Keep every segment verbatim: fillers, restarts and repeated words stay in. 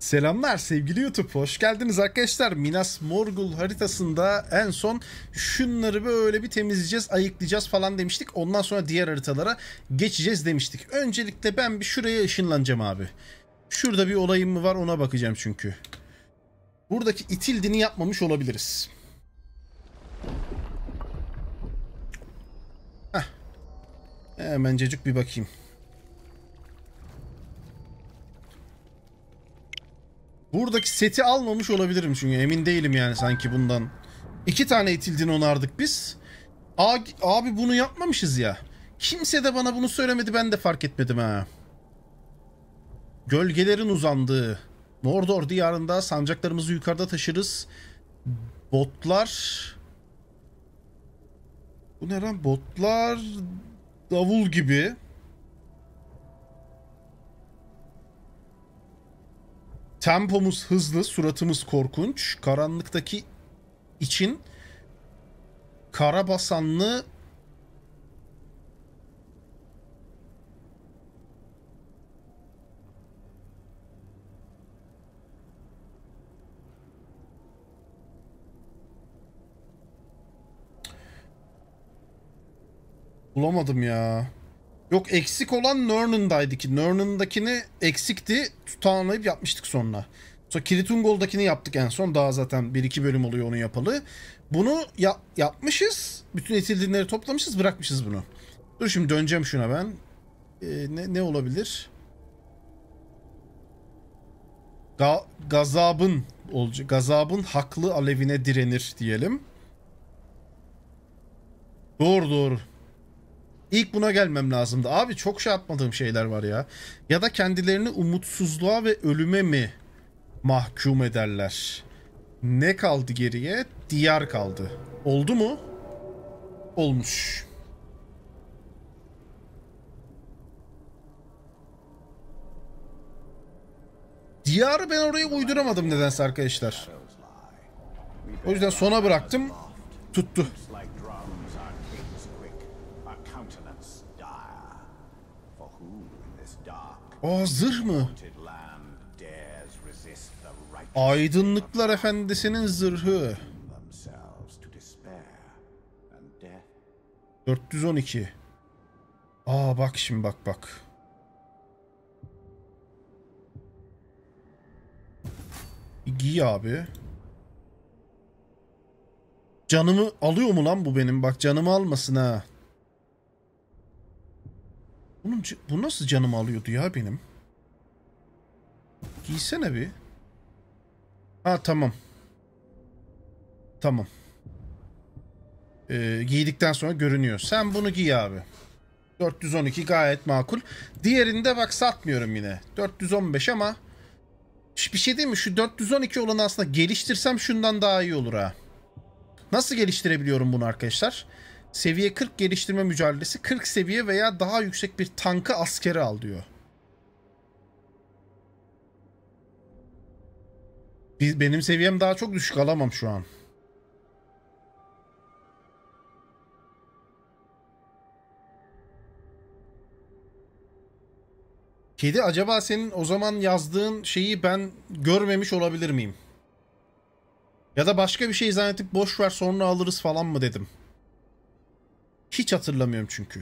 Selamlar sevgili YouTube, hoş geldiniz arkadaşlar. Minas Morgul haritasında en son şunları böyle bir temizleyeceğiz, ayıklayacağız falan demiştik. Ondan sonra diğer haritalara geçeceğiz demiştik. Öncelikle ben bir şuraya ışınlanacağım abi. Şurada bir olayım mı var ona bakacağım çünkü. Buradaki itildini yapmamış olabiliriz. Heh. Hemencecik bir bakayım. Buradaki seti almamış olabilirim çünkü emin değilim yani sanki bundan. İki tane itildin onardık biz. Abi bunu yapmamışız ya. Kimse de bana bunu söylemedi, ben de fark etmedim ha. Gölgelerin uzandığı Mordor diyarında sancaklarımızı yukarıda taşırız. Botlar... Bu ne lan? Botlar davul gibi. Tempomuz hızlı, suratımız korkunç. Karanlıktaki için karabasanlı bulamadım ya. Yok, eksik olan Nirn'daydı ki. Nirn'dakini eksikti. Tutanlayıp yapmıştık sonra. Sonra Kirit Ungol'dakini yaptık en son. Daha zaten bir iki bölüm oluyor onu yapalı. Bunu ya yapmışız. Bütün itildinleri toplamışız, bırakmışız bunu. Dur şimdi döneceğim şuna ben. Ee, ne, ne olabilir? Ga gazabın olacak. Gazabın haklı alevine direnir diyelim. Doğru doğru. İlk buna gelmem lazımdı. Abi çok şey yapmadığım şeyler var ya. Ya da kendilerini umutsuzluğa ve ölüme mi mahkum ederler? Ne kaldı geriye? Diyar kaldı. Oldu mu? Olmuş. Diyarı ben oraya uyduramadım nedense arkadaşlar. O yüzden sona bıraktım. Tuttu. Aa, zırh mı? Aydınlıklar Efendisi'nin zırhı. dört yüz on iki. Aa bak şimdi, bak bak. Giy abi. Canımı alıyor mu lan bu benim? Bak canımı almasın ha. Bunun, bu nasıl canımı alıyordu ya benim? Giysene bir. Ha tamam. Tamam. Ee, giydikten sonra görünüyor. Sen bunu giy abi. dört yüz on iki gayet makul. Diğerinde bak satmıyorum yine. dört yüz on beş ama bir şey değil mi? Şu dört yüz on iki olanı aslında geliştirsem şundan daha iyi olur ha. Nasıl geliştirebiliyorum bunu arkadaşlar? Seviye kırk geliştirme mücadelesi. kırk seviye veya daha yüksek bir tankı askere al diyor. Benim seviyem daha çok düşük, alamam şu an. Kedi, acaba senin o zaman yazdığın şeyi ben görmemiş olabilir miyim? Ya da başka bir şey zannedip boş ver sonra alırız falan mı dedim. Hiç hatırlamıyorum çünkü.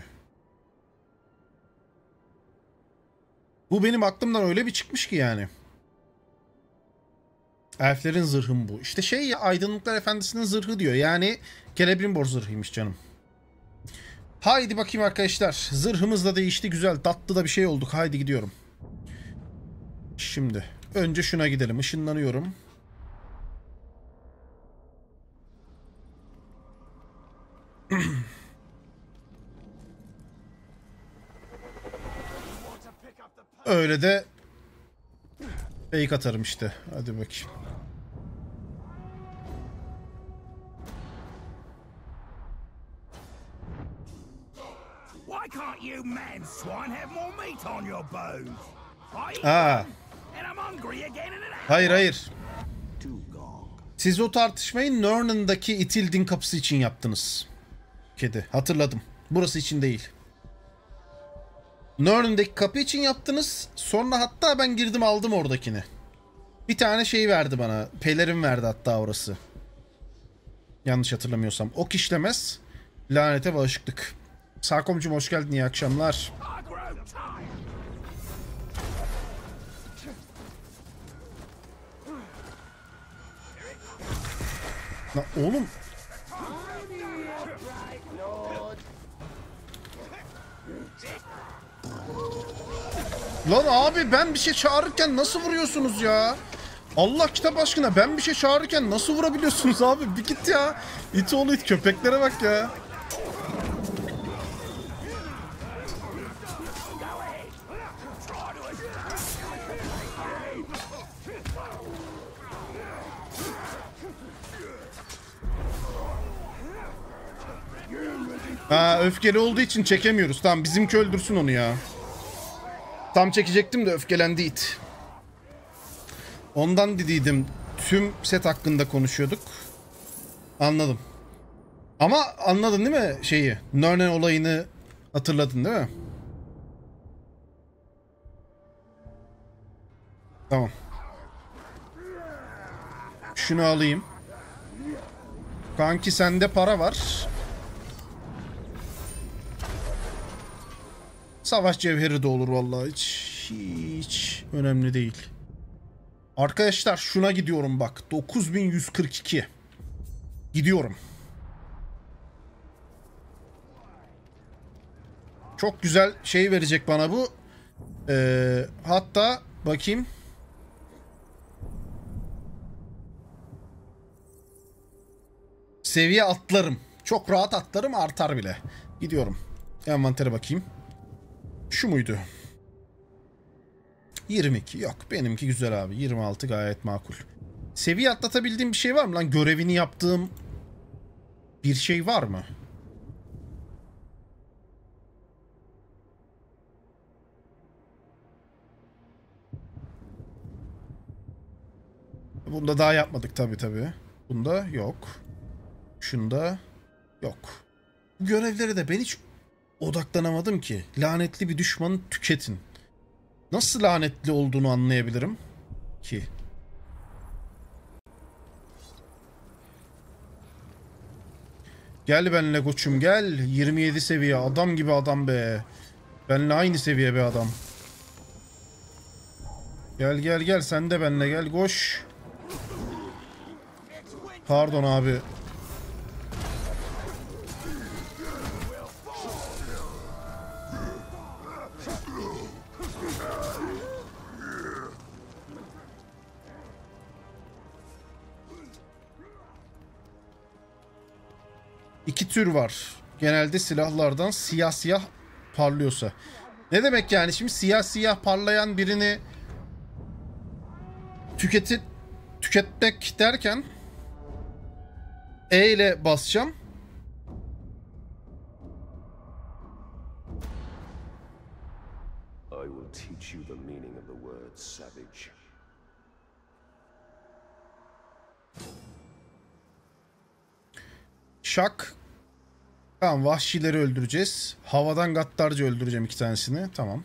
Bu benim aklımdan öyle bir çıkmış ki yani. Elflerin zırhı mı bu? İşte şey ya, Aydınlıklar Efendisi'nin zırhı diyor. Yani Celebrimbor zırhıymış canım. Haydi bakayım arkadaşlar. Zırhımız da değişti. Güzel. Tatlı da bir şey olduk. Haydi gidiyorum. Şimdi. Önce şuna gidelim. Işınlanıyorum. Öyle de fake atarım işte. Hadi bakayım. Aa. Hayır hayır. Siz o tartışmayı Nirn'daki itildin kapısı için yaptınız. Kedi. Hatırladım. Burası için değil. Nirn'deki kapı için yaptınız. Sonra hatta ben girdim aldım oradakini. Bir tane şey verdi bana. Pelerin verdi hatta orası. Yanlış hatırlamıyorsam. Ok işlemez. Lanete bağışıklık. Sarkomcum hoş geldin. İyi akşamlar. Lan oğlum. Lan abi ben bir şey çağırırken nasıl vuruyorsunuz ya? Allah kitap aşkına ben bir şey çağırırken nasıl vurabiliyorsunuz abi? Bir git ya. İt oğlu it, köpeklere bak ya. Ha, öfkeli olduğu için çekemiyoruz. Tamam, bizimki öldürsün onu ya. Tam çekecektim de öfkelendi it. Ondan dediydim. Tüm set hakkında konuşuyorduk. Anladım. Ama anladın değil mi şeyi? Nörnen olayını hatırladın değil mi? Tamam. Şunu alayım. Kanki sende para var. Savaş cevheri de olur vallahi, hiç hiç önemli değil. Arkadaşlar şuna gidiyorum bak. dokuz bin yüz kırk iki. Gidiyorum. Çok güzel şey verecek bana bu. Ee, hatta bakayım. Seviye atlarım. Çok rahat atlarım, artar bile. Gidiyorum. Envantere bakayım. Şu muydu? yirmi iki. Yok, benimki güzel abi. yirmi altı gayet makul. Seviye atlatabildiğim bir şey var mı lan? Görevini yaptığım bir şey var mı? Bunda daha yapmadık tabii tabii. Bunda yok. Şunda yok. Bu görevlere de ben hiç odaklanamadım ki. Lanetli bir düşmanı tüketin. Nasıl lanetli olduğunu anlayabilirim ki? Gel benle koçum gel. yirmi yedi seviye adam gibi adam be. Benle aynı seviye be adam. Gel gel gel, sen de benle gel, koş. Pardon abi. İki tür var. Genelde silahlardan siyah siyah parlıyorsa. Ne demek yani şimdi siyah siyah parlayan birini tüketi tüketmek derken E ile basacağım. I will teach you the meaning of the word savage. Şak. Tamam, vahşileri öldüreceğiz. Havadan gaddarca öldüreceğim iki tanesini. Tamam.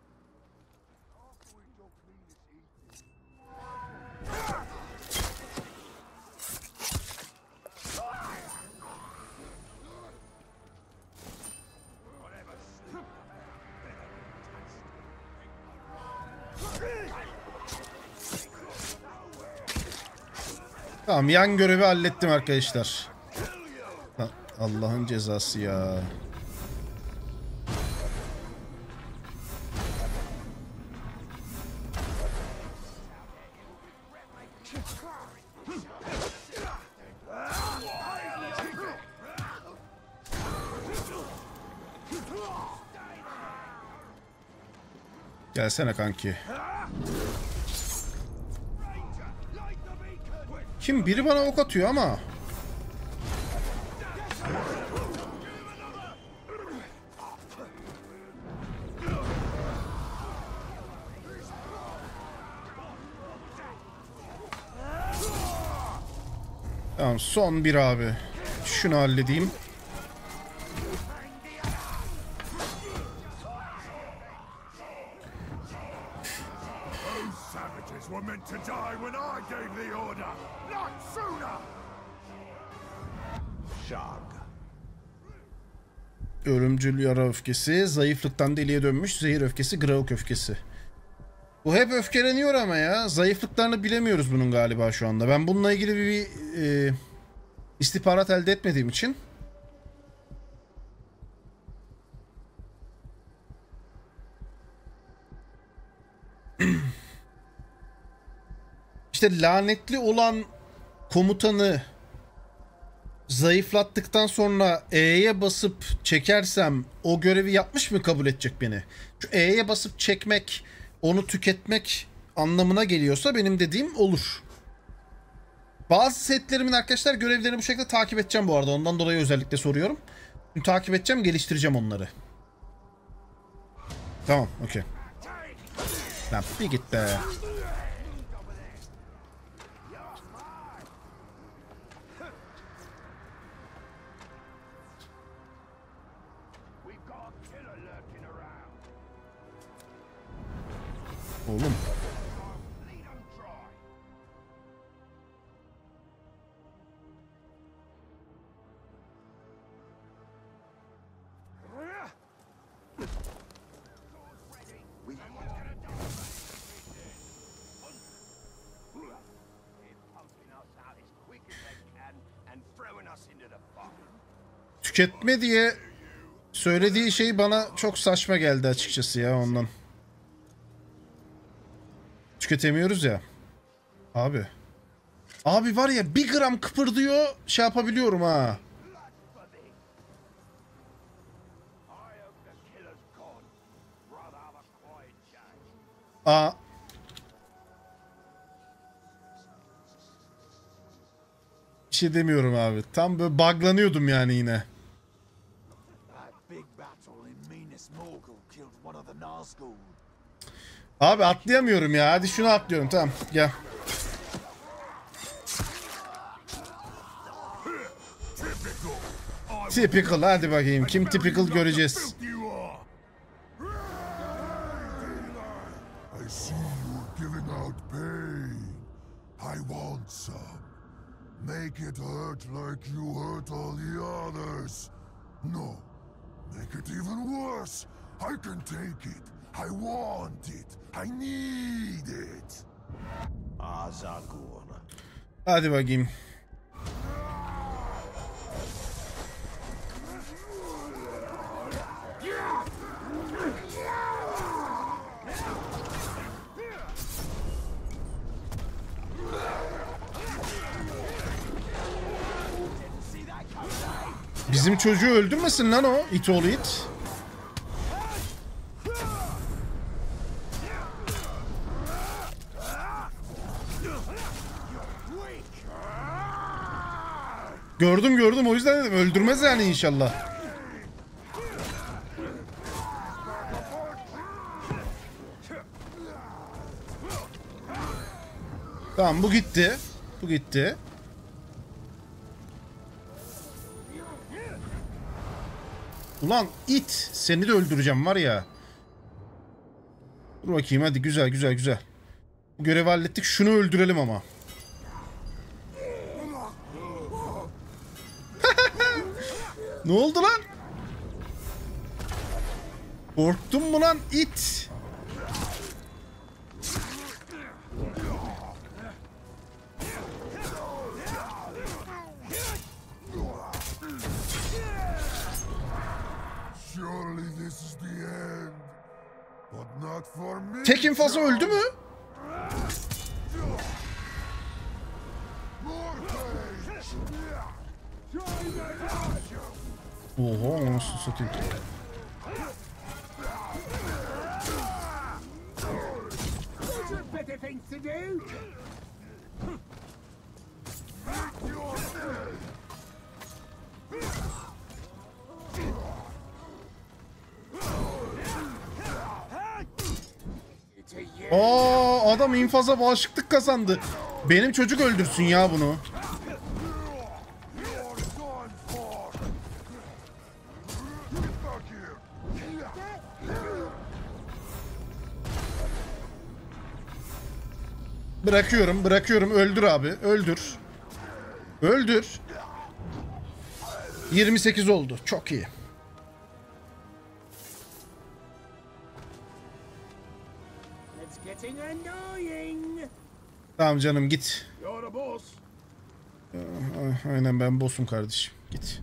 Tamam, yan görevi hallettim arkadaşlar. Allah'ın cezası ya. Gelsene kanki. Kim? Biri bana ok atıyor ama. Tamam, son bir abi. Şunu halledeyim. were meant to die when I gave the order, not sooner. Shag. Ölümcül yara öfkesi, zayıflıktan deliye dönmüş zehir öfkesi, Grauk öfkesi. Bu hep öfkeleniyor ama ya. Zayıflıklarını bilemiyoruz bunun galiba şu anda. Ben bununla ilgili bir, bir e, istihbarat elde etmediğim için. İşte lanetli olan komutanı zayıflattıktan sonra E'ye basıp çekersem o görevi yapmış mı kabul edecek beni? Şu E'ye basıp çekmek, onu tüketmek anlamına geliyorsa benim dediğim olur. Bazı setlerimin arkadaşlar görevlerini bu şekilde takip edeceğim bu arada. Ondan dolayı özellikle soruyorum. Şimdi takip edeceğim, geliştireceğim onları. Tamam, okey. Lan bir git be. Oğlum. Tüketme diye söylediği şey bana çok saçma geldi açıkçası ya ondan. Tüketemiyoruz ya. Abi. Abi var ya bir gram kıpırdıyor şey yapabiliyorum ha. Aa. Bir şey demiyorum abi. Tam böyle buglanıyordum yani yine. Abi atlayamıyorum ya. Hadi şunu atlıyorum. Tamam gel. Typical. Hadi bakayım. Kim typical göreceğiz. Make it hurt like you hurt all the others. No. Make it even worse. I can take it. I want it. I need it. Azaguna. Hadi bakayım. Bizim çocuğu öldürmesin lan o it oğlu it. Gördüm gördüm o yüzden dedim öldürmez yani inşallah. Tamam bu gitti. Bu gitti. Ulan it seni de öldüreceğim var ya. Dur bakayım hadi güzel güzel güzel. Bu görevi hallettik, şunu öldürelim ama. Ne oldu lan? Korktun mu lan it? Tek infazı öldü mü? Oha nasıl satayım. Aa, adam infaza bağışıklık kazandı. Benim çocuk öldürsün ya bunu. Bırakıyorum, bırakıyorum. Öldür abi, öldür. Öldür. yirmi sekiz oldu. Çok iyi. Tamam canım, git. Aynen, ben boss'um kardeşim. Git.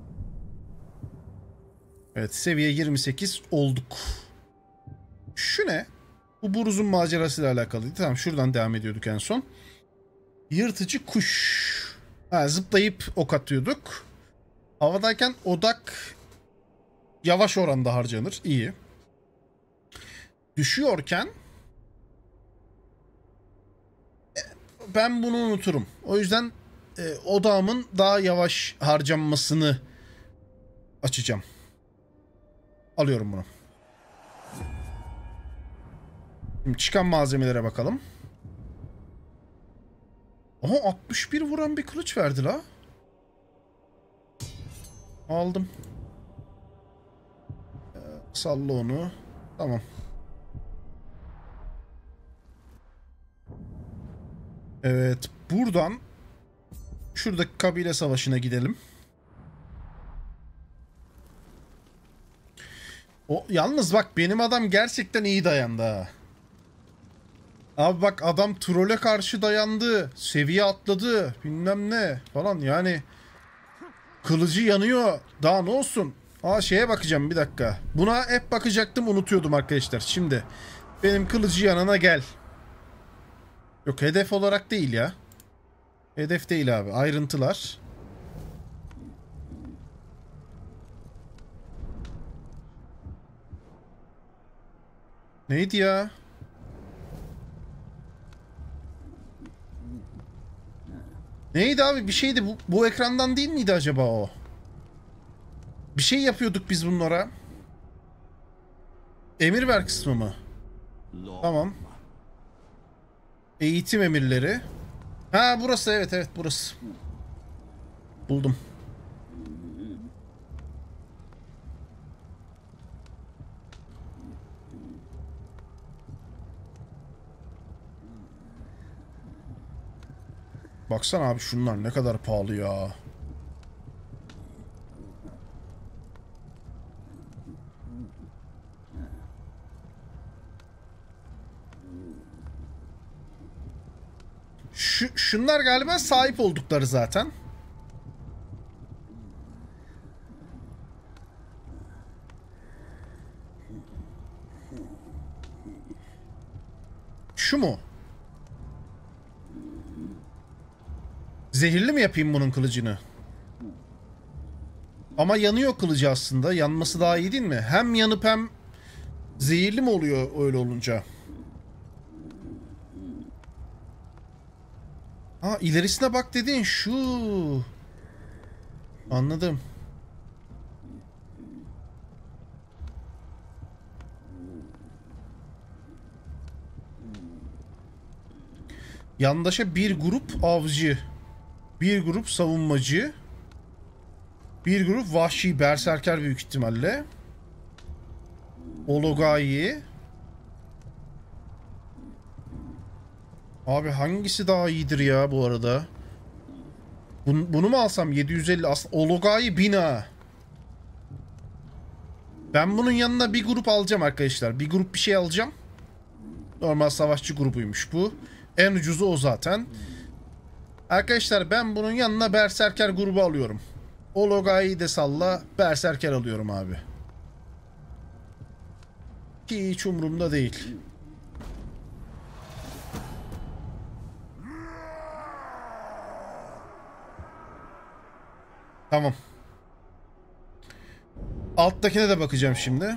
Evet, seviye yirmi sekiz olduk. Şu ne? Bu Buruz'un macerasıyla alakalıydı. Tamam, şuradan devam ediyorduk en son. Yırtıcı kuş. Ha, zıplayıp ok atıyorduk. Havadayken odak yavaş oranda harcanır. İyi. Düşüyorken ben bunu unuturum. O yüzden e, odağımın daha yavaş harcanmasını açacağım. Alıyorum bunu. Şimdi çıkan malzemelere bakalım. Aha, altmış bir vuran bir kılıç verdi la. Aldım. Ee, salla onu. Tamam. Evet, buradan şuradaki kabile savaşına gidelim. O yalnız bak, benim adam gerçekten iyi dayandı ha. Abi bak, adam trole karşı dayandı. Seviye atladı. Bilmem ne falan yani. Kılıcı yanıyor. Daha ne olsun? Aa, şeye bakacağım bir dakika. Buna hep bakacaktım, unutuyordum arkadaşlar. Şimdi benim kılıcı yanına gel. Yok, hedef olarak değil ya. Hedef değil abi. Ayrıntılar. Neydi ya? Neydi abi? Bir şeydi. Bu, bu ekrandan değil miydi acaba o? Bir şey yapıyorduk biz bunlara. Emir ver kısmı mı? Tamam. Eğitim emirleri. Ha, burası, evet evet burası. Buldum. Baksana abi, şunlar ne kadar pahalı ya. Şu, şunlar galiba sahip oldukları zaten. Şu mu? Zehirli mi yapayım bunun kılıcını? Ama yanıyor kılıcı aslında. Yanması daha iyi değil mi? Hem yanıp hem zehirli mi oluyor öyle olunca? Ha, ilerisine bak dediğin şu. Anladım. Yandaşa bir grup avcı, bir grup savunmacı, bir grup vahşi berserker büyük ihtimalle. Ologai. Abi hangisi daha iyidir ya bu arada? Bunu, bunu mu alsam? yedi yüz elli aslında. Ologai bina. Ben bunun yanına bir grup alacağım arkadaşlar. Bir grup bir şey alacağım. Normal savaşçı grubuymuş bu. En ucuzu o zaten. Arkadaşlar ben bunun yanına berserker grubu alıyorum. Ologai'yi de salla, berserker alıyorum abi. Ki hiç umurumda değil. Tamam. Alttakine de bakacağım şimdi.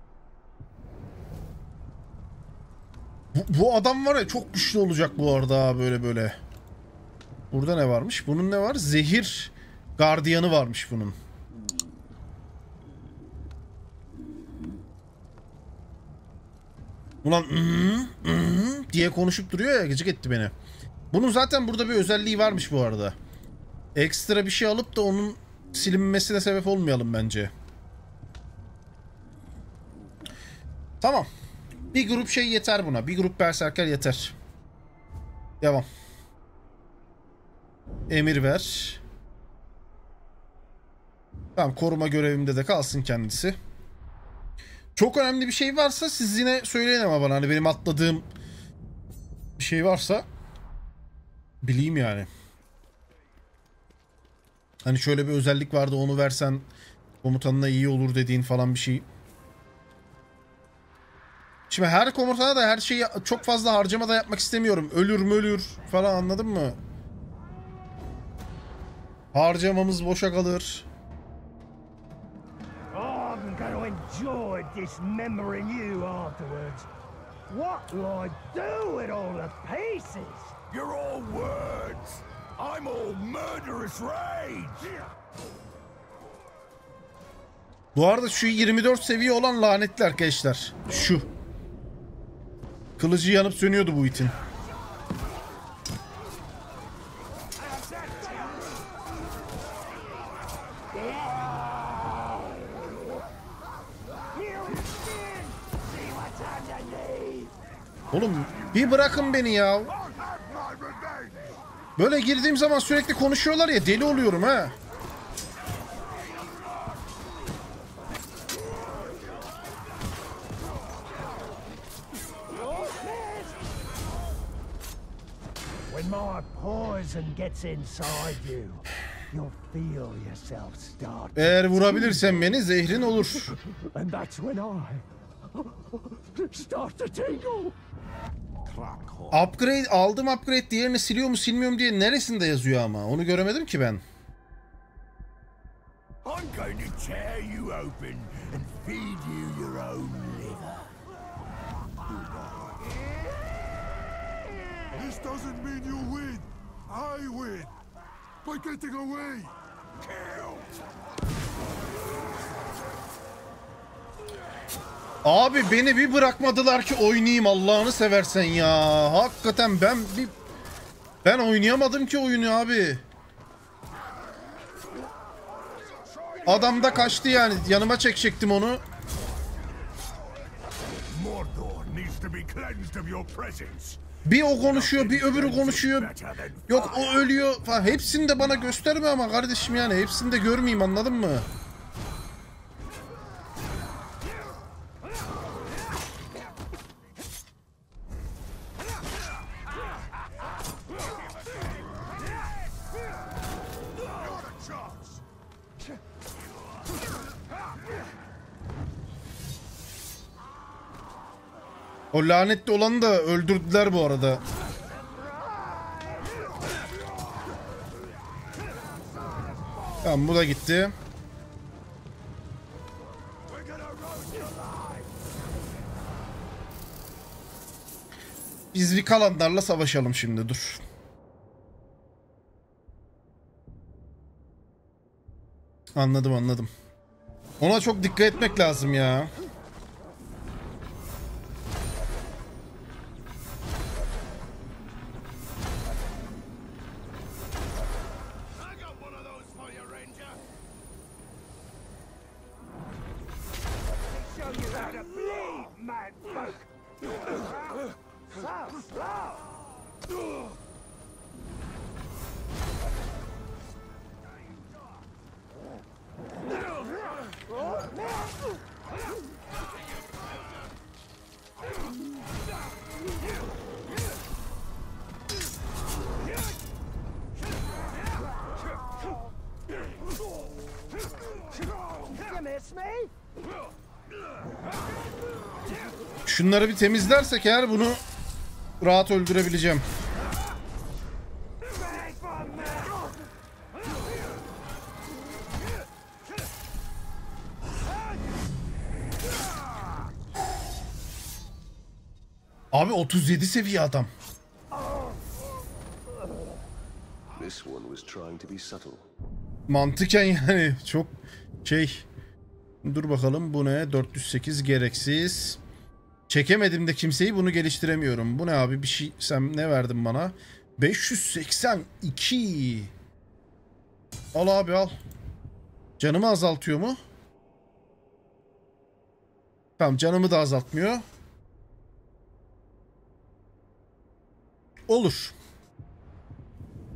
Bu, bu adam var ya, çok güçlü olacak bu arada, böyle böyle. Burada ne varmış? Bunun ne var? Zehir gardiyanı varmış bunun. Ulan ıı, ıı diye konuşup duruyor ya, gıcık etti beni. Bunun zaten burada bir özelliği varmış bu arada. Ekstra bir şey alıp da onun silinmesine sebep olmayalım bence. Tamam. Bir grup şey yeter buna. Bir grup berserker yeter. Devam. Emir ver. Tamam, koruma görevimde de kalsın kendisi. Çok önemli bir şey varsa siz yine söyleyin ama bana. Hani benim atladığım bir şey varsa bileyim yani. Hani şöyle bir özellik vardı, onu versen komutanına iyi olur dediğin falan bir şey. Şimdi her komutana da her şeyi çok fazla harcama da yapmak istemiyorum. Ölür mü ölür falan, anladın mı? Harcamamız boşa kalır. I'm gonna enjoy dismembering you afterwards. What will I do with all the pieces? You're all words. I'm all murderous rage. Bu arada şu yirmi dört seviye olan lanetli arkadaşlar. Şu. Kılıcı yanıp sönüyordu bu itin. Oğlum bir bırakın beni ya. Böyle girdiğim zaman sürekli konuşuyorlar ya, deli oluyorum ha. When my poison gets inside you, you'll feel yourself start. Eğer vurabilirsen beni, zehrin olur. And that's when I start to tingle. Upgrade aldım, upgrade diğerini siliyor mu silmiyor mu diye neresinde yazıyor ama onu göremedim ki ben. I'm going to tear you open and feed you your own liver. This doesn't mean you win. I win. By getting away. Kill! Abi beni bir bırakmadılar ki oynayayım, Allah'ını seversen ya. Hakikaten ben bir ben oynayamadım ki oyunu abi. Adam da kaçtı yani, yanıma çekecektim onu. Mordor needs to be cleansed of your presence. Bir o konuşuyor, bir öbürü konuşuyor. Yok o ölüyor falan. Hepsini de bana gösterme ama kardeşim, yani hepsini de görmeyeyim, anladın mı? O lanetli olanı da öldürdüler bu arada. Tamam, bu da gitti. Biz bir kalanlarla savaşalım şimdi, dur. Anladım anladım. Ona çok dikkat etmek lazım ya. Şunları bir temizlersek eğer bunu rahat öldürebileceğim. Abi otuz yedi seviye adam. This one was trying to be subtle. Mantıken yani çok şey. Dur bakalım, bu ne? dört yüz sekiz gereksiz. Çekemedim de kimseyi, bunu geliştiremiyorum. Bu ne abi, bir şey sen ne verdin bana? beş yüz seksen iki. Al abi al. Canımı azaltıyor mu? Tamam, canımı da azaltmıyor. Olur.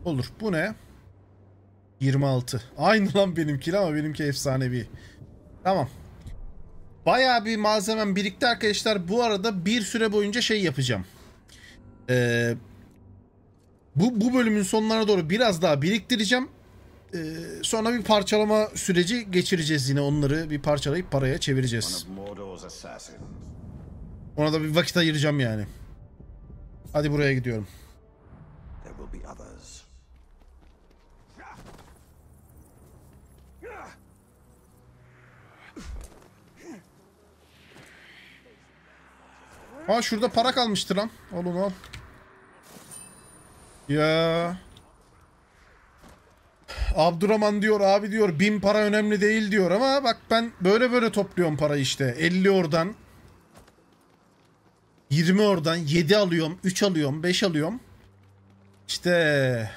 Olur. Bu ne? yirmi altı. Aynı lan benimki ama benimki efsanevi. Tamam. Bayağı bir malzemem birikti arkadaşlar. Bu arada bir süre boyunca şey yapacağım. Ee, bu, bu bölümün sonlarına doğru biraz daha biriktireceğim. Ee, sonra bir parçalama süreci geçireceğiz yine. Onları bir parçalayıp paraya çevireceğiz. Ona da bir vakit ayıracağım yani. Hadi buraya gidiyorum. Aa şurada para kalmıştı lan. Al onu al. Ya. Abdurrahman diyor abi diyor bin para önemli değil diyor ama bak ben böyle böyle topluyorum parayı işte. elli oradan. yirmi oradan. yedi alıyorum. üç alıyorum. beş alıyorum. İşte.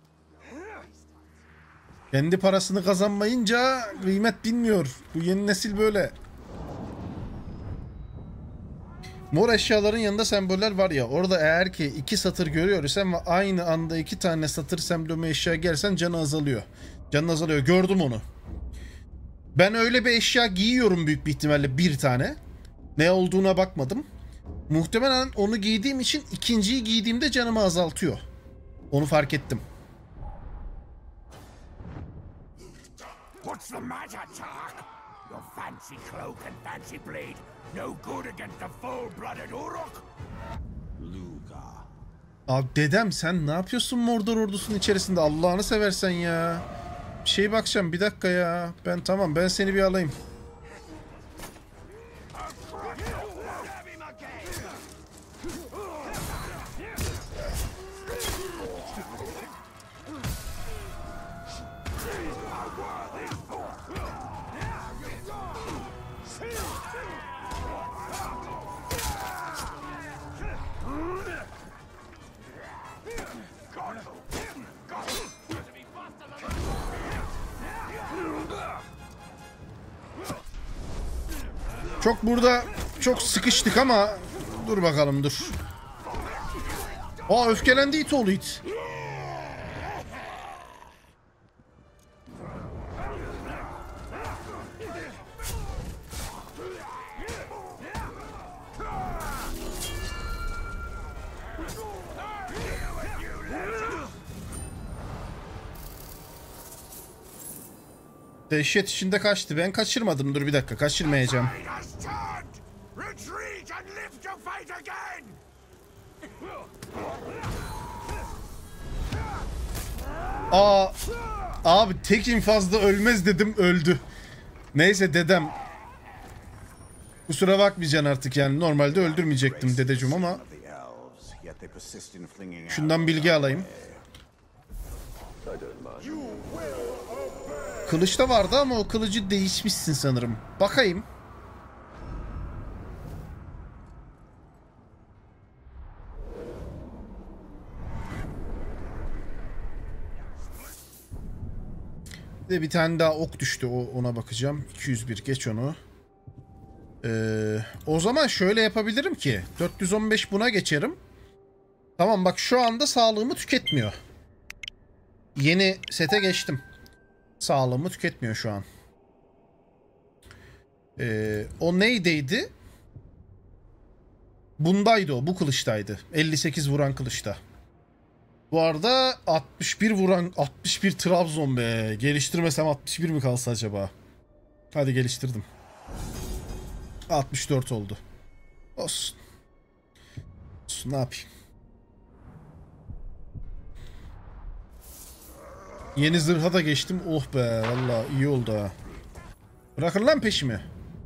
Kendi parasını kazanmayınca kıymet bilmiyor. Bu yeni nesil böyle. Mor eşyaların yanında semboller var ya, orada eğer ki iki satır görüyor isem ve aynı anda iki tane satır sembolü eşya gelsen canı azalıyor. Canı azalıyor. Gördüm onu. Ben öyle bir eşya giyiyorum büyük bir ihtimalle bir tane. Ne olduğuna bakmadım. Muhtemelen onu giydiğim için ikinciyi giydiğimde canımı azaltıyor. Onu fark ettim. What's the matter, Tark? Your fancy cloak and fancy blade no good against the full-blooded Uruk? Luga. Abi dedem sen ne yapıyorsun Mordor ordusunun içerisinde? Allah'ını seversen ya. Bir şey bakacağım bir dakika ya. Ben tamam ben seni bir alayım. Çok burada çok sıkıştık ama dur bakalım dur. Aa öfkelendi it oğlu it. Dehşet içinde kaçtı. Ben kaçırmadım. Dur bir dakika. Kaçırmayacağım. Aa, abi tek infazda ölmez dedim. Öldü. Neyse dedem. Kusura bakmayacaksın artık yani. Normalde öldürmeyecektim dedeciğim ama. Şundan bilgi alayım. Kılıç da vardı ama o kılıcı değişmişsin sanırım. Bakayım. Bir de bir tane daha ok düştü. O, ona bakacağım. iki yüz bir geç onu. Ee, o zaman şöyle yapabilirim ki. dört yüz on beş buna geçerim. Tamam bak şu anda sağlığımı tüketmiyor. Yeni sete geçtim. Sağlığımı tüketmiyor şu an. Ee, o neydeydi? Bundaydı o. Bu kılıçtaydı. elli sekiz vuran kılıçta. Bu arada altmış bir vuran altmış bir Trabzon be. Geliştirmesem altmış bir mi kalsa acaba? Hadi geliştirdim. altmış dört oldu. Olsun. Olsun ne yapayım? Yeni zırha da geçtim. Oh be vallahi iyi oldu ha. Bırakın lan peşimi.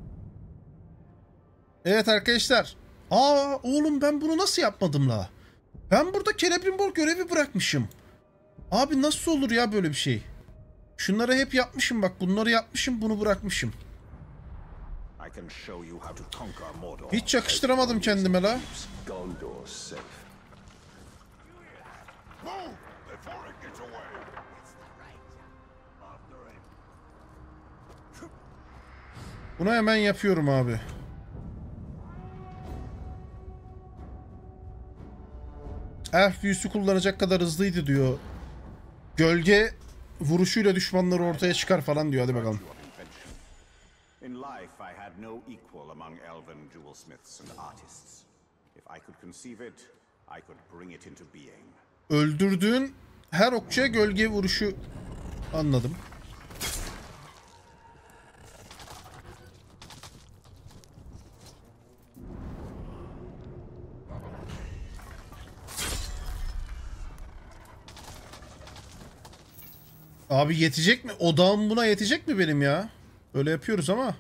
Evet arkadaşlar. Aa oğlum ben bunu nasıl yapmadım la? Ben burada Celebrimbor görevi bırakmışım. Abi nasıl olur ya böyle bir şey? Şunları hep yapmışım bak. Bunları yapmışım, bunu bırakmışım. Hiç yakıştıramadım kendime la. Bunu hemen yapıyorum abi. Elf büyüsü kullanacak kadar hızlıydı diyor gölge vuruşuyla düşmanları ortaya çıkar falan diyor. Hadi bakalım. In life, I had no equal among elven jewelsmiths and artists. If I could conceive it, I could bring it into being. Öldürdüğün her okçuya gölge vuruşu, anladım. Abi yetecek mi? Odağım buna yetecek mi benim ya? Öyle yapıyoruz ama.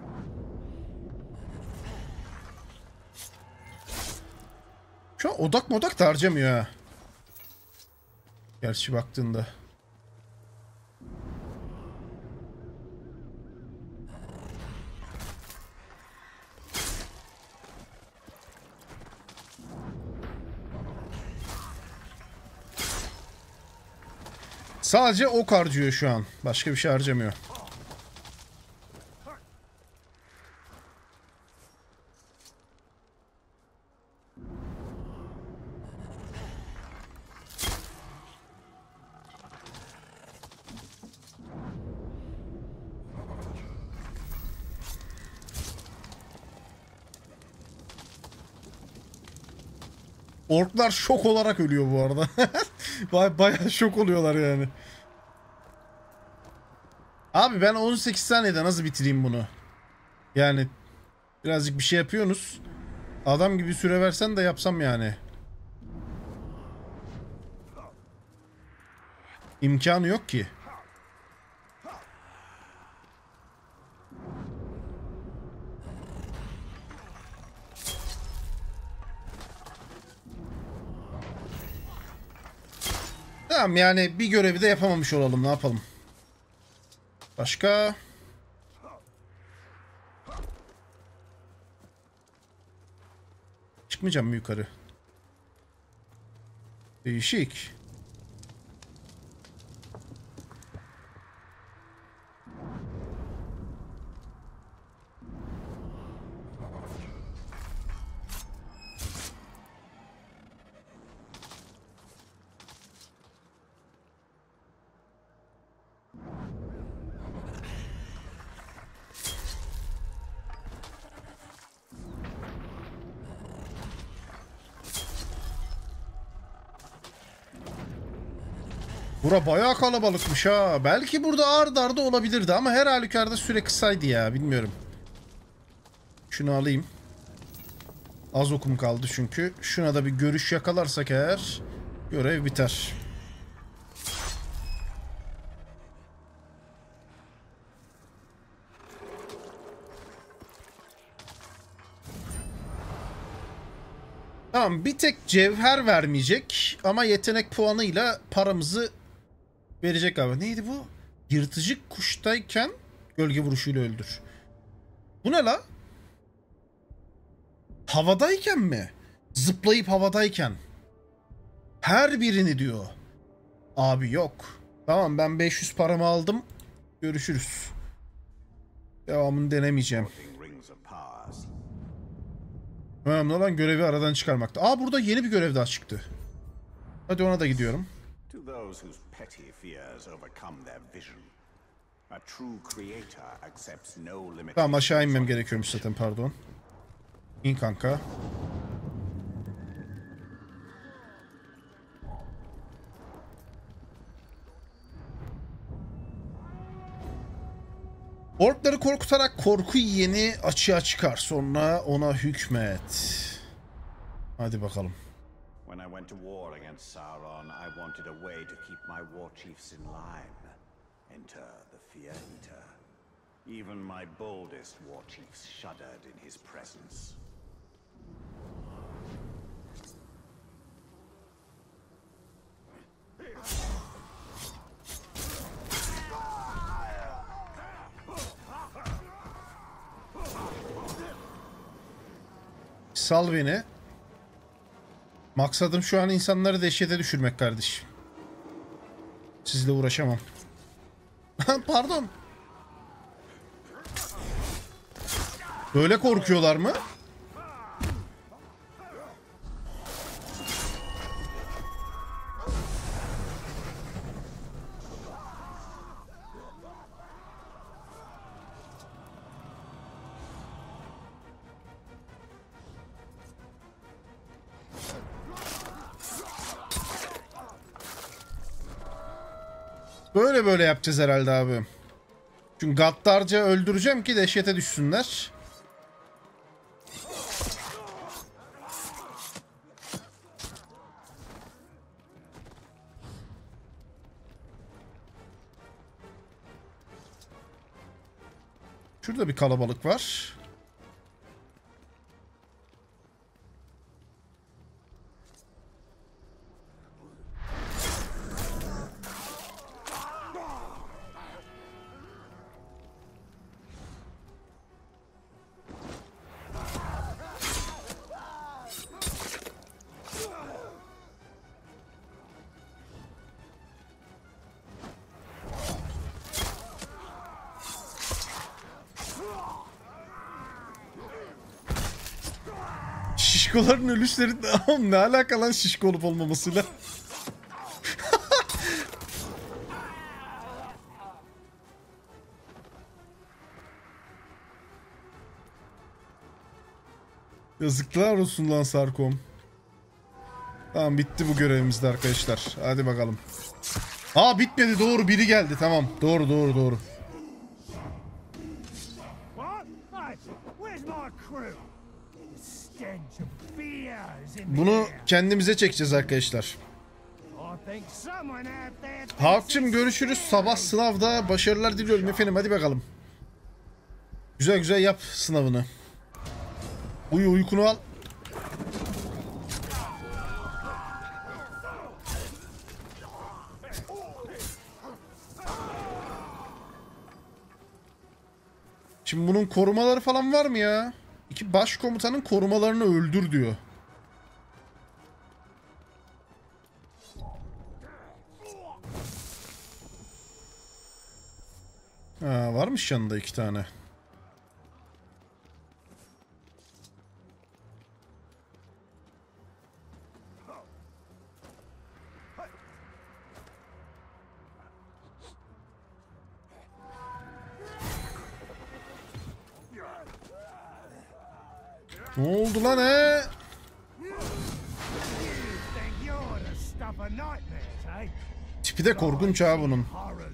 Şu an odak modak da harcamıyor ha. Gerçi baktığında. Sadece ok harcıyor şu an. Başka bir şey harcamıyor. Orklar şok olarak ölüyor bu arada. Baya, bayağı şok oluyorlar yani. Abi ben on sekiz saniyede nasıl bitireyim bunu? Yani birazcık bir şey yapıyorsunuz. Adam gibi süre versen de yapsam yani. İmkanı yok ki. Tamam yani bir görevi de yapamamış olalım, ne yapalım. Başka? Çıkmayacağım mı yukarı? Değişik. Bura bayağı kalabalıkmış ha. Belki burada ard arda olabilirdi ama her halükarda süre kısaydı ya. Bilmiyorum. Şunu alayım. Az okum kaldı çünkü. Şuna da bir görüş yakalarsak eğer görev biter. Tamam, bir tek cevher vermeyecek ama yetenek puanıyla paramızı verecek abi. Neydi bu? Yırtıcı kuştayken gölge vuruşuyla öldür. Bu ne la? Havadayken mi? Zıplayıp havadayken. Her birini diyor. Abi yok. Tamam, ben beş yüz paramı aldım. Görüşürüz. Devamını denemeyeceğim. Önemli olan görevi aradan çıkarmakta. Aa, burada yeni bir görev daha çıktı. Hadi ona da gidiyorum. Tamam, aşağı inmem gerekiyormuş zaten, pardon. İn kanka. Orkları korkutarak korku yiyeni açığa çıkar. Sonra ona hükmet. Hadi bakalım. When I went to war against Sauron, I wanted a way to keep my war chiefs in line. Enter the Fear Eater. Even my boldest war chiefs shuddered in his presence. Sal beni. Maksadım şu an insanları dehşete düşürmek kardeşim. Sizle uğraşamam. Pardon. Böyle korkuyorlar mı? Böyle böyle yapacağız herhalde abi. Çünkü gaddarca öldüreceğim ki dehşete düşsünler. Şurada bir kalabalık var. Şişkoların ölüşleri ne alaka lan şişko olup olmamasıyla? Yazıklar olsun lan Sarkom. Tamam bitti bu görevimiz de arkadaşlar. Hadi bakalım. Aa bitmedi, doğru, biri geldi, tamam. Doğru doğru doğru. Bunu kendimize çekeceğiz arkadaşlar. Halkçım görüşürüz. Sabah sınavda başarılar diliyorum efendim. Hadi bakalım. Güzel güzel yap sınavını. Uyu, uykunu al. Şimdi bunun korumaları falan var mı ya? İki başkomutanın korumalarını öldür diyor. Ha, varmış yanında iki tane. Ne oldu lan he? Tipi de korkunç ha bunun.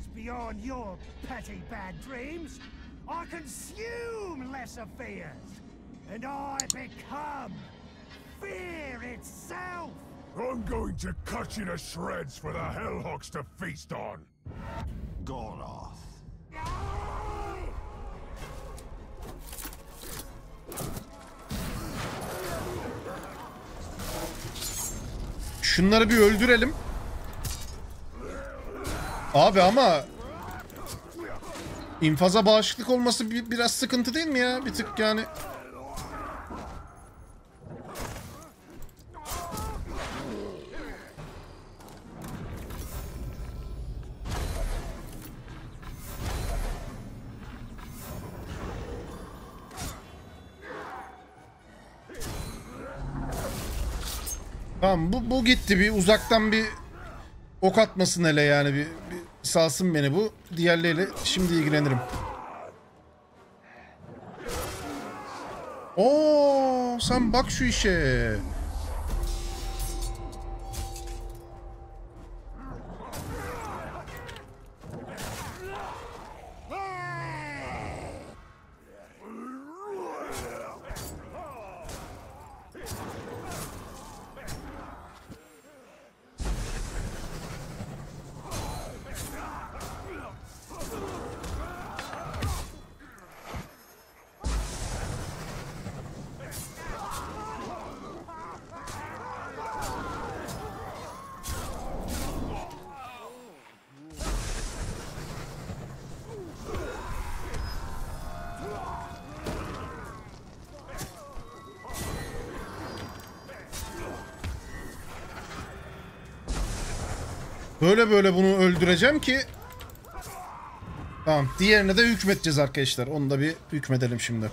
I'm going to cut you to shreds for the Hellhawks to feast on. Goroth. Şunları bir öldürelim. Abi ama infaza bağışıklık olması bir, biraz sıkıntı değil mi ya? Bir tık yani. Tamam, bu, bu gitti, bir uzaktan bir ok atmasın hele yani, bir, bir salsın beni bu. Diğerleriyle şimdi ilgilenirim. Oo, sen bak şu işe. Böyle böyle bunu öldüreceğim ki. Tamam, diğerine de hükmedeceğiz arkadaşlar. Onu da bir hükmedelim şimdi.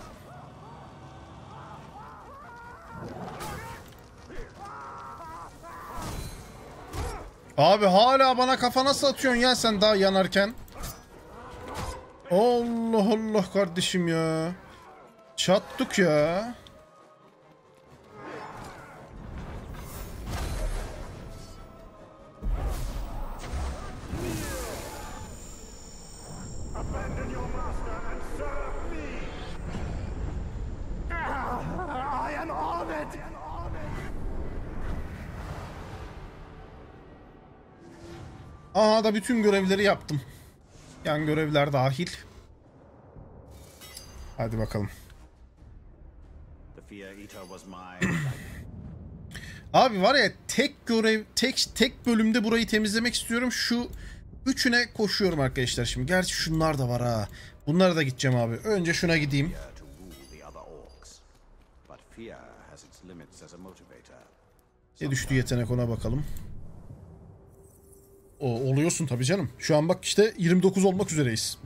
Abi hala bana kafa nasıl atıyorsun ya sen daha yanarken? Allah Allah kardeşim ya. Çattık ya. Aha da bütün görevleri yaptım. Yan görevler dahil. Hadi bakalım. Abi var ya, tek görev, tek tek bölümde burayı temizlemek istiyorum. Şu üçüne koşuyorum arkadaşlar şimdi. Gerçi şunlar da var ha. Bunlara da gideceğim abi. Önce şuna gideyim. Ne düştü yetenek, ona bakalım. O, oluyorsun tabii canım. Şu an bak işte yirmi dokuz olmak üzereyiz.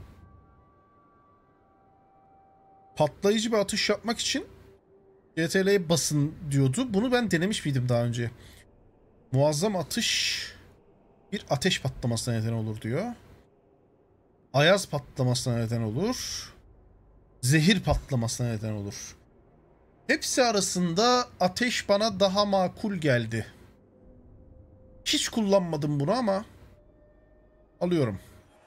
Patlayıcı bir atış yapmak için C T R L'ye basın diyordu. Bunu ben denemiş miydim daha önce? Muazzam atış bir ateş patlamasına neden olur diyor. Ayaz patlamasına neden olur. Zehir patlamasına neden olur. Hepsi arasında ateş bana daha makul geldi. Hiç kullanmadım bunu ama alıyorum.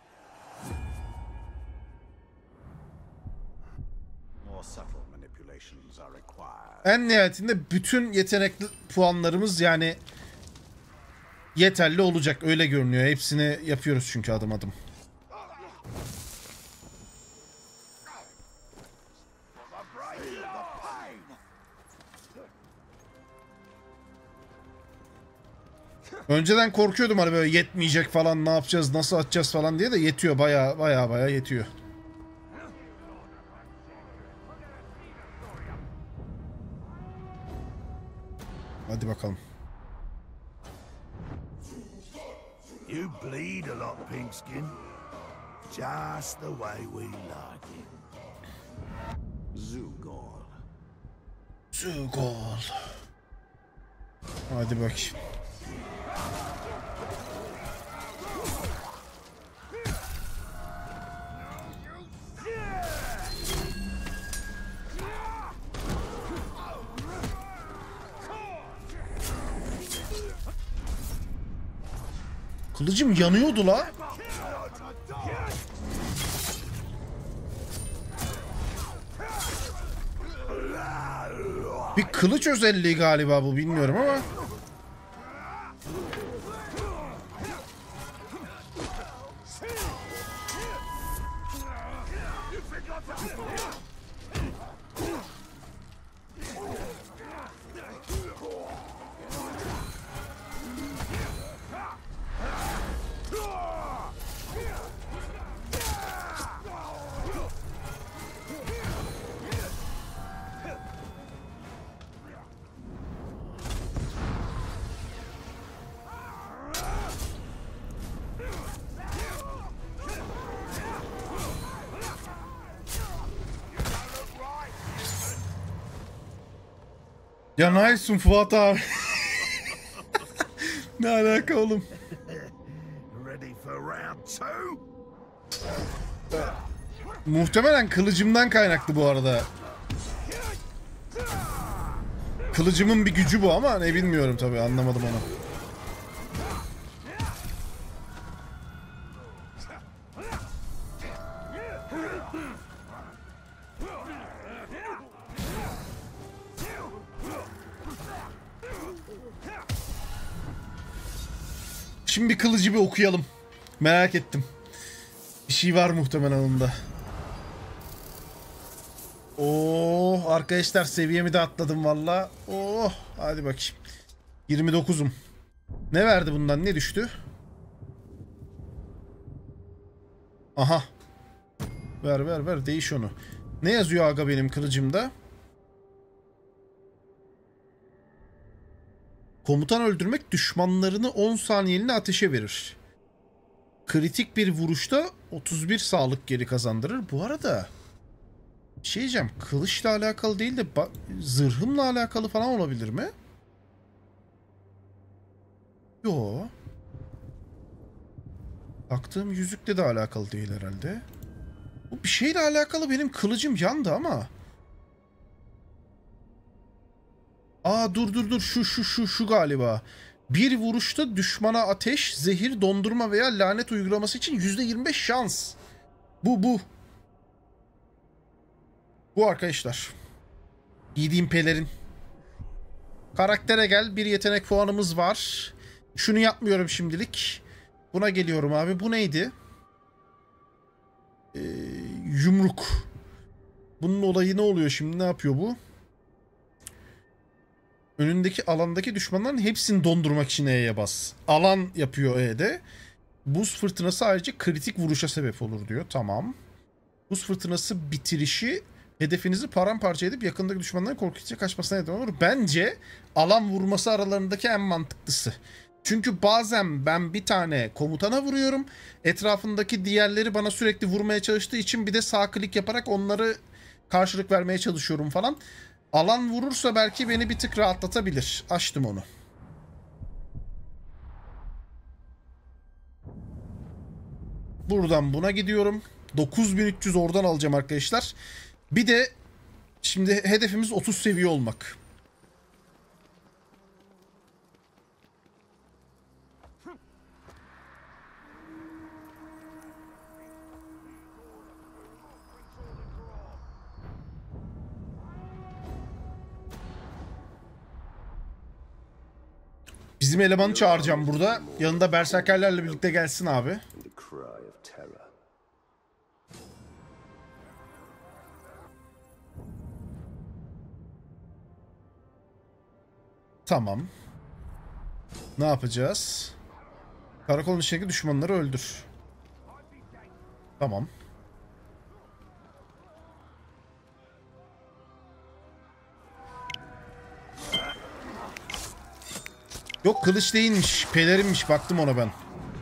En nihayetinde bütün yetenekli puanlarımız yani yeterli olacak, öyle görünüyor. Hepsini yapıyoruz çünkü adım adım. Önceden korkuyordum hani böyle yetmeyecek falan, ne yapacağız, nasıl atacağız falan diye, de yetiyor, baya baya baya yetiyor. Hadi bakalım. You bleed a lot, Pinkskin. Just the way we like it. Zugol. Zugol. Hadi bakayım. Kılıcım yanıyordu la. Bir kılıç özelliği galiba bu, bilmiyorum ama. Ya nice'sun Fuat abi. Ne alaka oğlum? Muhtemelen kılıcımdan kaynaklı bu arada. Kılıcımın bir gücü bu ama ne bilmiyorum tabii, anlamadım onu. Şimdi bir kılıcı bir okuyalım. Merak ettim. Bir şey var muhtemelen onda. Oh arkadaşlar, seviyemi de atladım valla. Oh hadi bakayım. yirmi dokuzum. Ne verdi bundan? Ne düştü? Aha. Ver ver ver, değiş onu. Ne yazıyor aga benim kılıcımda? Komutan öldürmek düşmanlarını on saniyeliğine ateşe verir. Kritik bir vuruşta otuz bir sağlık geri kazandırır. Bu arada bir şey diyeceğim. Kılıçla alakalı değil de zırhımla alakalı falan olabilir mi? Yo. Taktığım yüzükle de alakalı değil herhalde. Bu bir şeyle alakalı, benim kılıcım yandı ama. Aa dur dur dur, şu şu şu şu galiba. Bir vuruşta düşmana ateş, zehir, dondurma veya lanet uygulaması için yüzde yirmi beş şans. Bu bu. Bu arkadaşlar. Giydiğim pelerin. Karaktere gel. Bir yetenek puanımız var. Şunu yapmıyorum şimdilik. Buna geliyorum abi. Bu neydi? Ee, yumruk. Bunun olayı ne oluyor şimdi? Ne yapıyor bu? Önündeki alandaki düşmanların hepsini dondurmak için E'ye bas. Alan yapıyor E'de. Buz fırtınası ayrıca kritik vuruşa sebep olur diyor. Tamam. Buz fırtınası bitirişi hedefinizi paramparça edip yakındaki düşmanların korkutucu kaçmasına neden olur. Bence alan vurması aralarındaki en mantıklısı. Çünkü bazen ben bir tane komutana vuruyorum. Etrafındaki diğerleri bana sürekli vurmaya çalıştığı için bir de sağ klik yaparak onları karşılık vermeye çalışıyorum falan. Alan vurursa belki beni bir tık rahatlatabilir. Açtım onu. Buradan buna gidiyorum. dokuz bin üç yüz oradan alacağım arkadaşlar. Bir de şimdi hedefimiz otuz seviye olmak. Bizim elemanı çağıracağım burada. Yanında berserkerlerle birlikte gelsin abi. Tamam. Ne yapacağız? Karakolun içindeki düşmanları öldür. Tamam. Yok, kılıç değilmiş. Pelerinmiş. Baktım ona ben.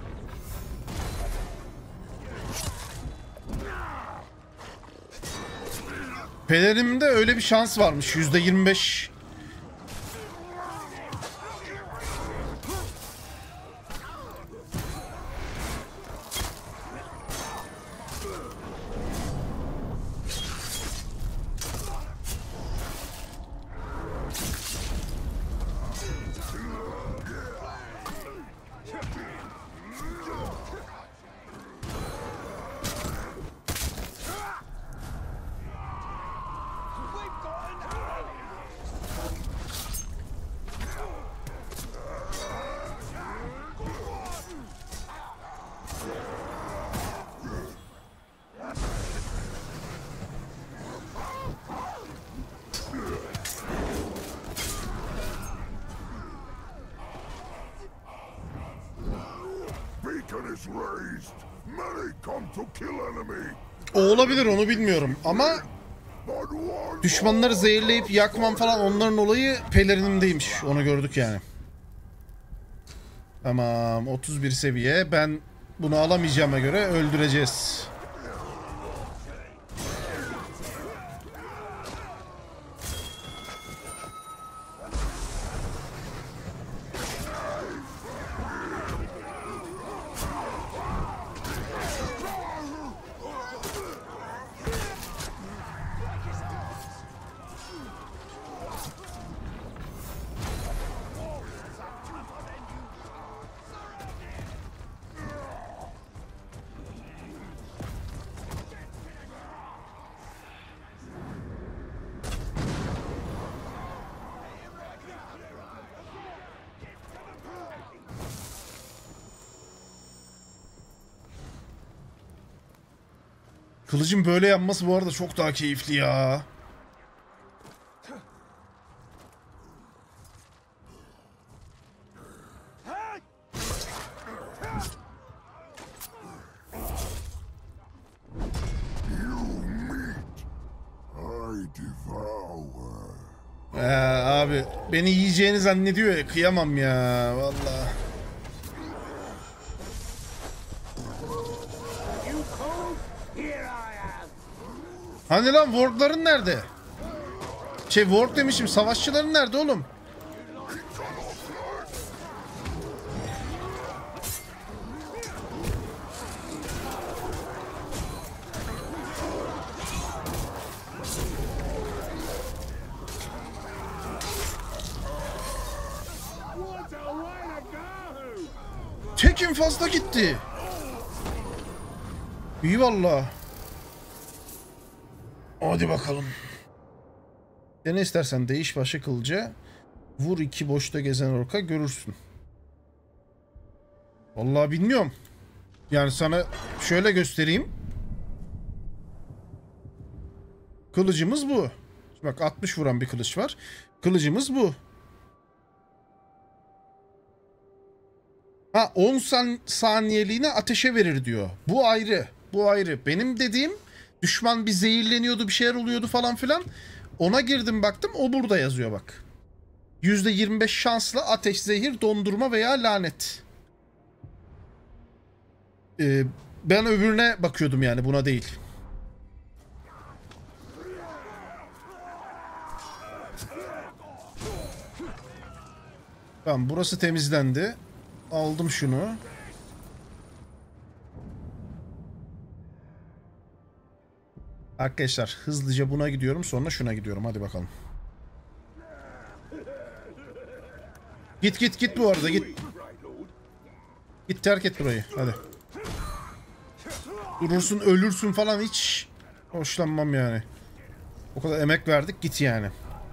Pelerinimde öyle bir şans varmış. yüzde yirmi beş. O olabilir, onu bilmiyorum ama düşmanları zehirleyip yakmam falan, onların olayı pelerinimdeymiş. Onu gördük yani. Tamam, otuz bir seviye. Ben bunu alamayacağıma göre öldüreceğiz. Kılıcın böyle yanması bu arada çok daha keyifli ya. Ee, abi beni yiyeceğini zannediyor ya, kıyamam ya vallahi. Hani lan wardların nerede? Şey, ward demişim, savaşçıların nerede oğlum? Tekin fazla gitti. İyi vallahi. Hadi bakalım. Ya ne istersen değiş başı kılıcı. Vur iki boşta gezen orka görürsün. Vallahi bilmiyorum. Yani sana şöyle göstereyim. Kılıcımız bu. Bak altmış vuran bir kılıç var. Kılıcımız bu. Ha on san saniyeliğine ateşe verir diyor. Bu ayrı. Bu ayrı. Benim dediğim düşman bir zehirleniyordu, bir şeyler oluyordu falan filan. Ona girdim baktım, o burada yazıyor bak. yüzde yirmi beş şansla ateş, zehir, dondurma veya lanet. Ee, ben öbürüne bakıyordum yani, buna değil. Tamam, burası temizlendi. Aldım şunu. Arkadaşlar hızlıca buna gidiyorum, sonra şuna gidiyorum. Hadi bakalım. Git git git bu arada git. Git terk et burayı. Hadi. Durursun, ölürsün falan, hiç hoşlanmam yani. O kadar emek verdik, git yani.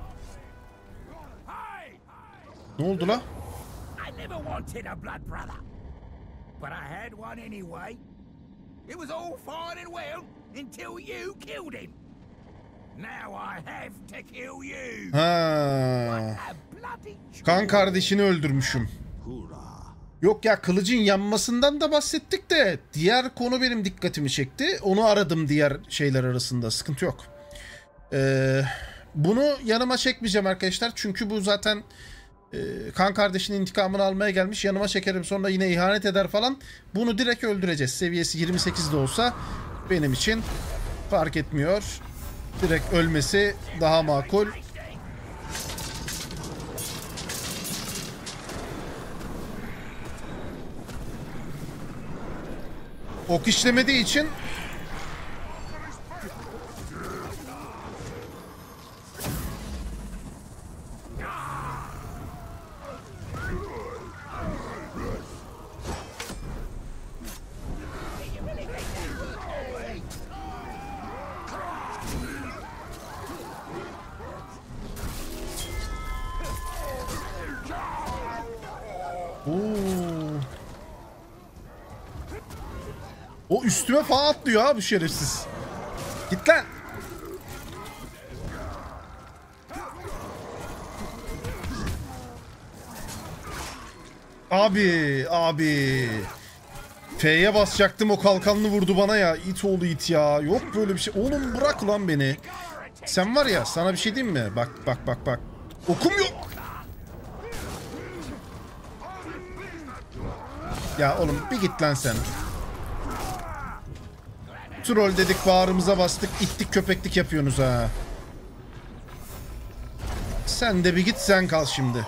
Ne oldu la? I never wanted a blood brother, but I had one anyway. It was all fine and well until you killed him. Now I have to kill you. Ha. Kan kardeşini öldürmüşüm. Yok ya, kılıcın yanmasından da bahsettik de diğer konu benim dikkatimi çekti. Onu aradım diğer şeyler arasında. Sıkıntı yok. Ee, bunu yanıma çekmeyeceğim arkadaşlar. Çünkü bu zaten e, kan kardeşinin intikamını almaya gelmiş. Yanıma çekerim, sonra yine ihanet eder falan. Bunu direkt öldüreceğiz. Seviyesi yirmi sekiz de olsa benim için fark etmiyor. Direkt ölmesi daha makul. Ok işlemediği için o üstüme falan atlıyor ha bu şerefsiz. Git lan. Abi, abi. F'ye basacaktım, o kalkanlı vurdu bana ya. İt oğlu it ya. Yok böyle bir şey. Oğlum bırak lan beni. Sen var ya, sana bir şey diyeyim mi? Bak bak bak bak. Okum yok. Ya oğlum bir git lan sen. Troll dedik, bağrımıza bastık, ittik köpeklik yapıyorsunuz ha. Sen de bir git, sen kal şimdi.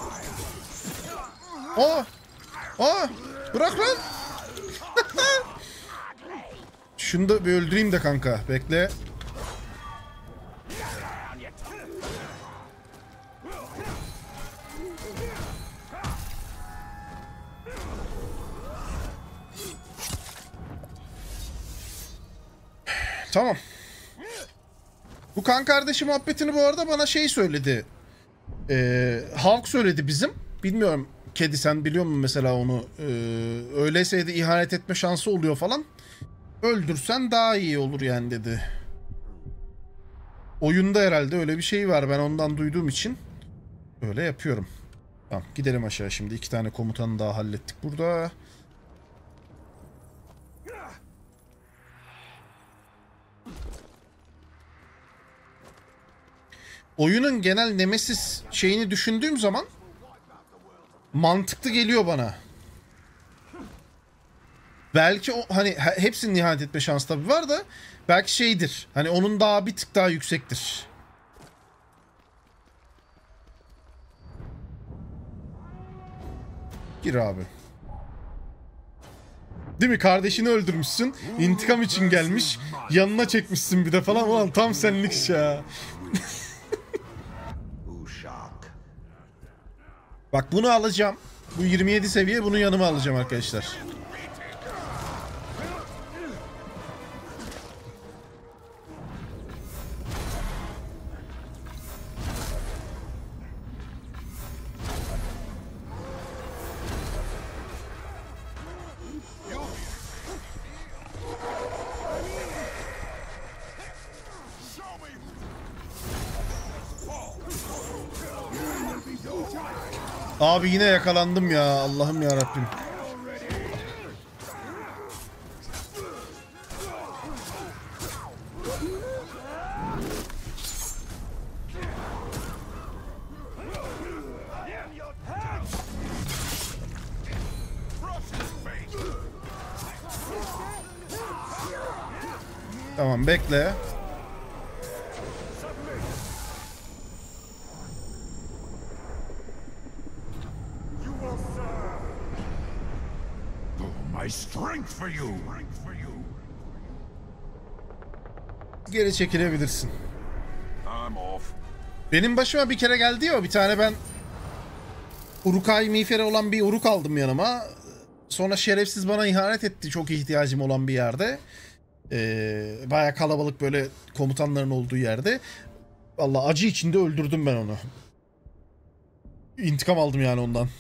Aa! Aa! Bırak lan! Şunu da bir öldüreyim de kanka, bekle. Tamam. Bu kan kardeşi muhabbetini bu arada bana şey söyledi. Ee, Hawk söyledi bizim. Bilmiyorum, kedi sen biliyor musun mesela onu? Ee, öyleyse de ihanet etme şansı oluyor falan. Öldürsen daha iyi olur yani dedi. Oyunda herhalde öyle bir şey var, ben ondan duyduğum için öyle yapıyorum. Tamam, gidelim aşağı şimdi. İki tane komutanı daha hallettik burada. Oyunun genel Nemesis şeyini düşündüğüm zaman mantıklı geliyor bana. Belki o hani hepsinin ihanet etme şansı tabii var da belki şeydir. Hani onun daha bir tık daha yüksektir. Gir abi. Değil mi? Kardeşini öldürmüşsün. İntikam için gelmiş. Yanına çekmişsin bir de falan. Ulan tam senlik iş ya. Bak bunu alacağım. Bu yirmi yedi seviye, bunu yanıma alacağım arkadaşlar. Abi yine yakalandım ya. Allah'ım ya Rabbim. Tamam, bekle. My strength for you. Geri çekilebilirsin. I'm off. Benim başıma bir kere geldi ya, bir tane ben Uruk-hai miğferi olan bir uruk aldım yanıma. Sonra şerefsiz bana ihanet etti çok ihtiyacım olan bir yerde. Ee, Baya kalabalık böyle komutanların olduğu yerde. Vallahi acı içinde öldürdüm ben onu. İntikam aldım yani ondan.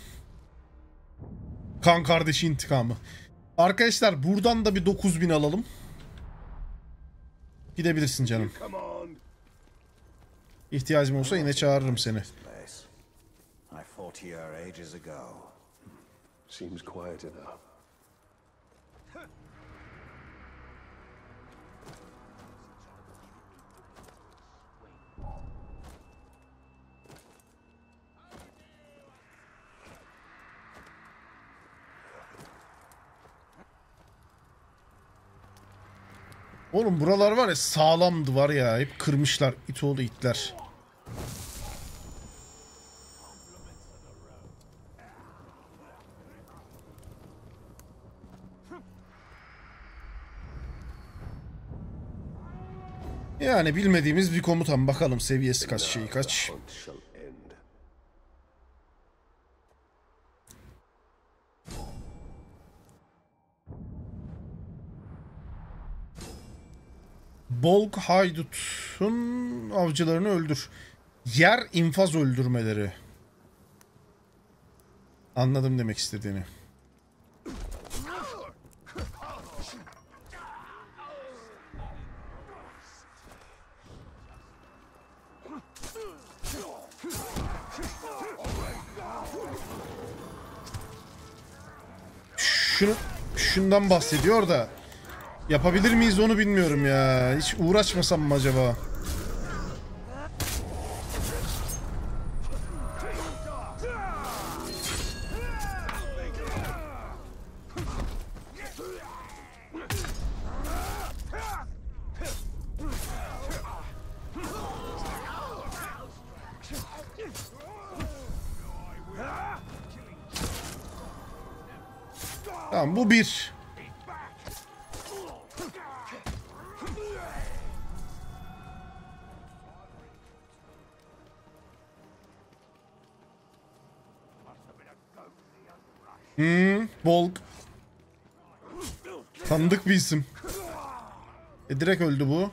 Kan kardeşi intikamı. Arkadaşlar buradan da bir dokuz bin alalım. Gidebilirsin canım. İhtiyacım olsa yine çağırırım seni. I fought here ages ago. Seems quieter now. Oğlum buralar var ya, sağlamdı var ya, hep kırmışlar itoğlu itler. Yani bilmediğimiz bir komutan, bakalım seviyesi kaç, şeyi kaç. Hunt shall end. Bolg haydutun avcılarını öldür. Yer infaz öldürmeleri. Anladım demek istediğini. Şunu, şundan bahsediyor da yapabilir miyiz onu bilmiyorum ya. Hiç uğraşmasam mı acaba? Tamam, bu bir. Hmm, Bolg. Tanıdık bir isim. E direkt öldü bu.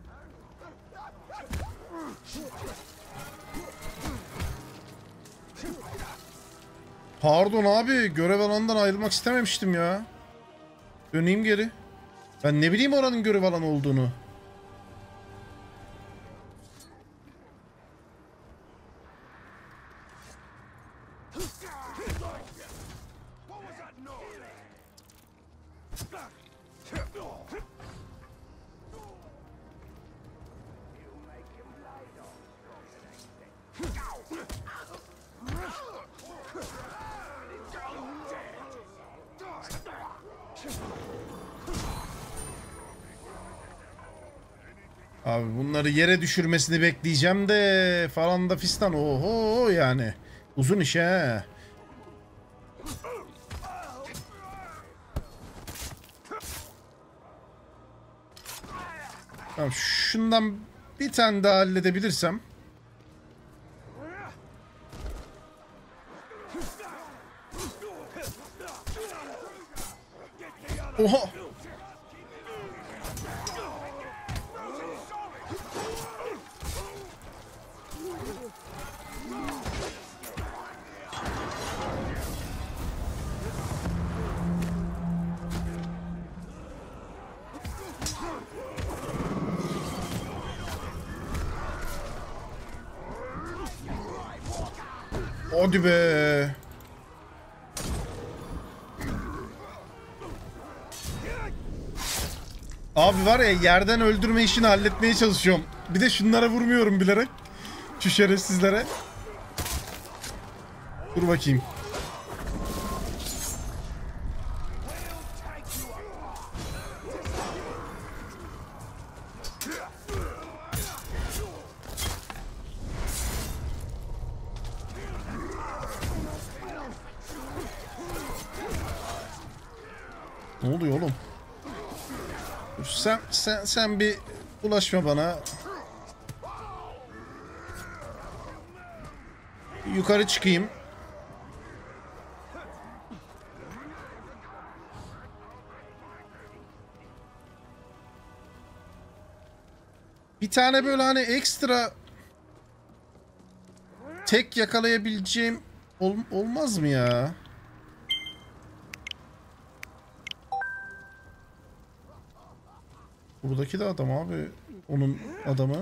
Pardon abi, görev alanından ayrılmak istememiştim ya. Döneyim geri. Ben ne bileyim oranın görev alanı olduğunu. Abi bunları yere düşürmesini bekleyeceğim de falan da fistan. Oho yani. Uzun iş he. Tamam, şundan bir tane daha halledebilirsem. Oha. Hadi be. Abi var ya, yerden öldürme işini halletmeye çalışıyorum. Bir de şunlara vurmuyorum bilerek. Şu şerefsizlere. Dur bakayım. Ne oluyor oğlum? Sen sen sen bir ulaşma bana. Yukarı çıkayım. Bir tane böyle hani ekstra tek yakalayabileceğim ol, olmaz mı ya? Buradaki de adam abi. Onun adamı.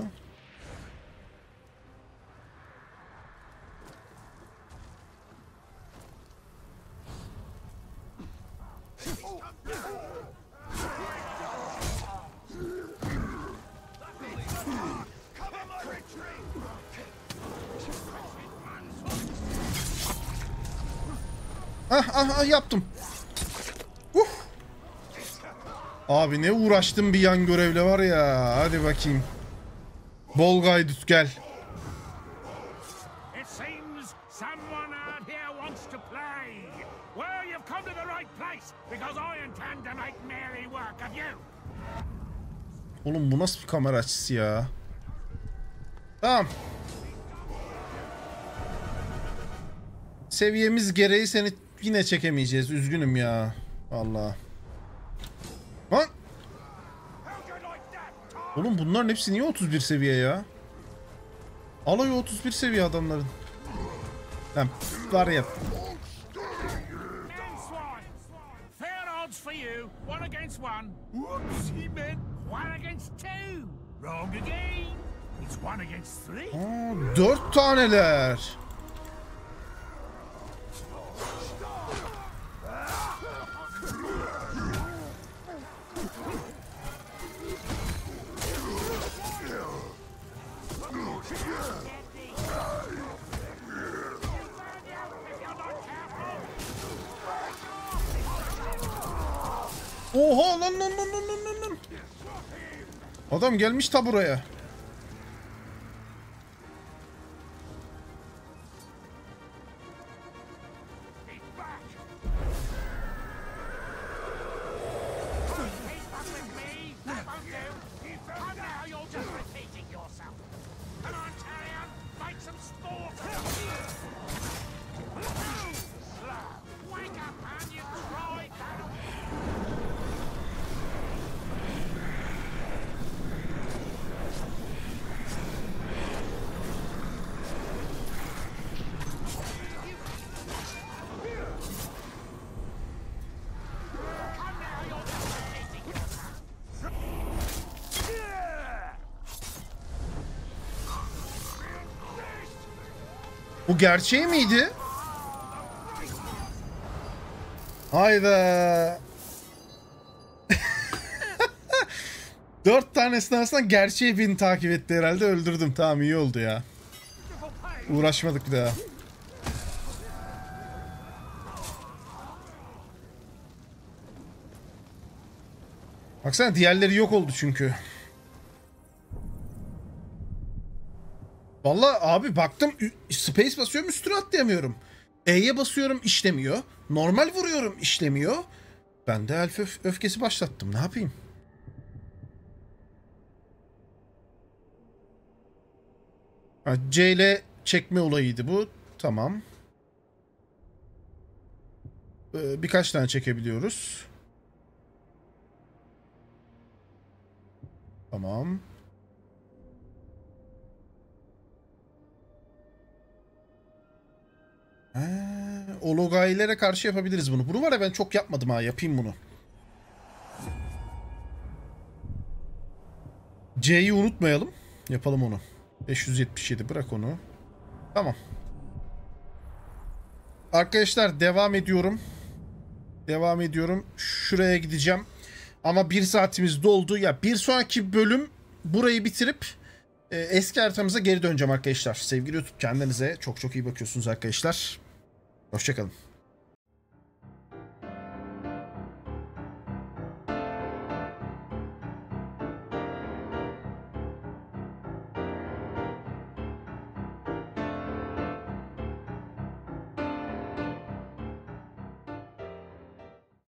Ah ah ah yaptım. Uh. Abi ne uğraştım bir yan görevle var ya. Hadi bakayım. Bol gaydut gel. It seems someone out here wants to play. Well, you've come to the right place because I intend to make merry work of you. Oğlum bu nasıl bir kamera açısı ya? Tamam. Seviyemiz gereği seni yine çekemeyeceğiz. Üzgünüm ya. Vallahi. Lan. Oğlum bunların hepsi niye otuz bir seviye ya? Alayı otuz bir seviye adamların. Lan var ya. Fair odds for you. One against one. Whoops, he meant one against two. Wrong again. It's one against three. Aa, dört taneler. Oha lan lan lan lan lan lan. Adam gelmiş ta buraya. Bu gerçeği miydi? Hayda. Dört tanesinin arasından gerçeği beni takip etti herhalde. Öldürdüm. Tamam, iyi oldu ya. Uğraşmadık bir daha. Baksana diğerleri yok oldu çünkü. Vallahi abi baktım space basıyorum üstüne atlayamıyorum. E'ye basıyorum işlemiyor. Normal vuruyorum işlemiyor. Ben de elf öf öfkesi başlattım. Ne yapayım? Ha, C ile çekme olayıydı bu. Tamam. Ee, birkaç tane çekebiliyoruz. Tamam. He, o logailere karşı yapabiliriz bunu. Bunu var ya ben çok yapmadım ha. Yapayım bunu. C'yi unutmayalım. Yapalım onu. beş yüz yetmiş yedi bırak onu. Tamam. Arkadaşlar devam ediyorum. Devam ediyorum. Şuraya gideceğim. Ama bir saatimiz doldu. Ya bir sonraki bölüm burayı bitirip e, eski haritamıza geri döneceğim arkadaşlar. Sevgili YouTube, kendinize çok çok iyi bakıyorsunuz arkadaşlar. Hoşçakalın.